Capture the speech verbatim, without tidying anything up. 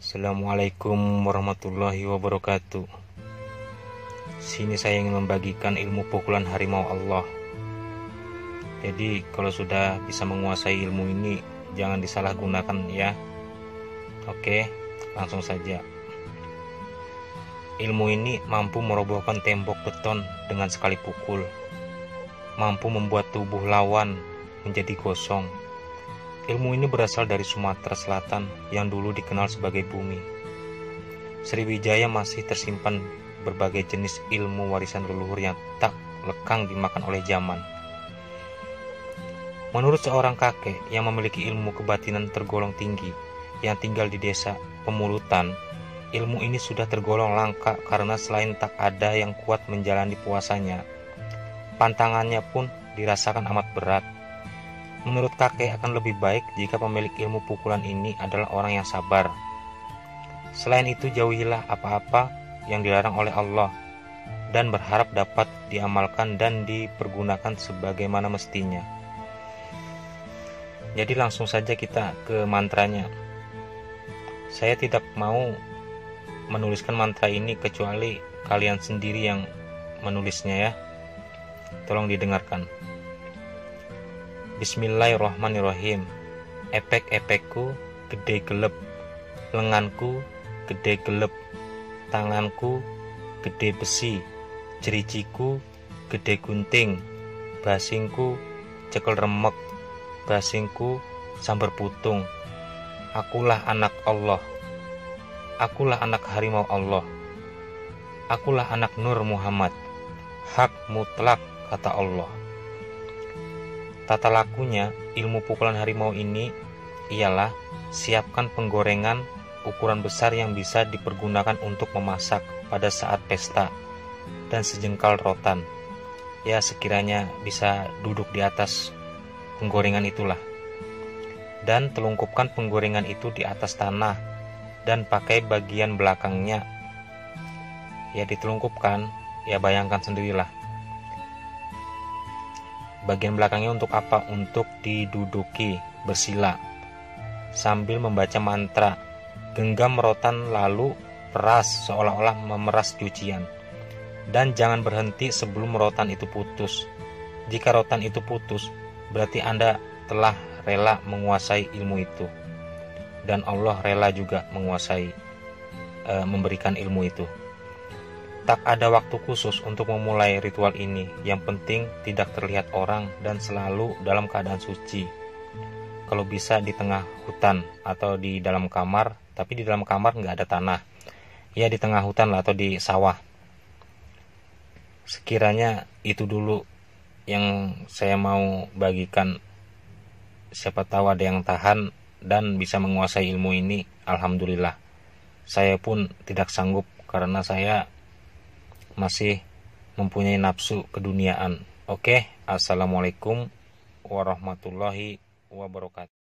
Assalamualaikum warahmatullahi wabarakatuh. Sini saya ingin membagikan ilmu pukulan harimau Allah. Jadi kalau sudah bisa menguasai ilmu ini, jangan disalahgunakan ya. Oke, langsung saja. Ilmu ini mampu merobohkan tembok beton dengan sekali pukul, mampu membuat tubuh lawan menjadi gosong. Ilmu ini berasal dari Sumatera Selatan yang dulu dikenal sebagai bumi. Sriwijaya masih tersimpan berbagai jenis ilmu warisan leluhur yang tak lekang dimakan oleh zaman. Menurut seorang kakek yang memiliki ilmu kebatinan tergolong tinggi yang tinggal di desa Pemulutan, ilmu ini sudah tergolong langka karena selain tak ada yang kuat menjalani puasanya, pantangannya pun dirasakan amat berat. Menurut kakek akan lebih baik jika pemilik ilmu pukulan ini adalah orang yang sabar. Selain itu jauhilah apa-apa yang dilarang oleh Allah dan berharap dapat diamalkan dan dipergunakan sebagaimana mestinya. Jadi langsung saja kita ke mantranya. Saya tidak mau menuliskan mantra ini kecuali kalian sendiri yang menulisnya ya. Tolong didengarkan. Bismillahirrahmanirrahim. Epek-epekku gede gelep, lenganku gede gelep, tanganku gede besi, jerijiku gede gunting, basingku cekel remek, basingku sambar putung. Akulah anak Allah, akulah anak harimau Allah, akulah anak Nur Muhammad, hak mutlak kata Allah. Tata lakunya ilmu pukulan harimau ini ialah siapkan penggorengan ukuran besar yang bisa dipergunakan untuk memasak pada saat pesta dan sejengkal rotan. Ya sekiranya bisa duduk di atas penggorengan itulah. Dan telungkupkan penggorengan itu di atas tanah dan pakai bagian belakangnya. Ya ditelungkupkan, ya bayangkan sendirilah. Bagian belakangnya untuk apa? Untuk diduduki bersila sambil membaca mantra. Genggam rotan lalu peras seolah-olah memeras cucian. Dan jangan berhenti sebelum rotan itu putus. Jika rotan itu putus, berarti Anda telah rela menguasai ilmu itu. Dan Allah rela juga menguasai e, memberikan ilmu itu. Tak ada waktu khusus untuk memulai ritual ini. Yang penting tidak terlihat orang dan selalu dalam keadaan suci. Kalau bisa di tengah hutan atau di dalam kamar, tapi di dalam kamar nggak ada tanah. Ya di tengah hutan lah atau di sawah. Sekiranya itu dulu yang saya mau bagikan. Siapa tahu ada yang tahan dan bisa menguasai ilmu ini. Alhamdulillah. Saya pun tidak sanggup karena saya masih mempunyai nafsu keduniaan. Oke, assalamualaikum warahmatullahi wabarakatuh.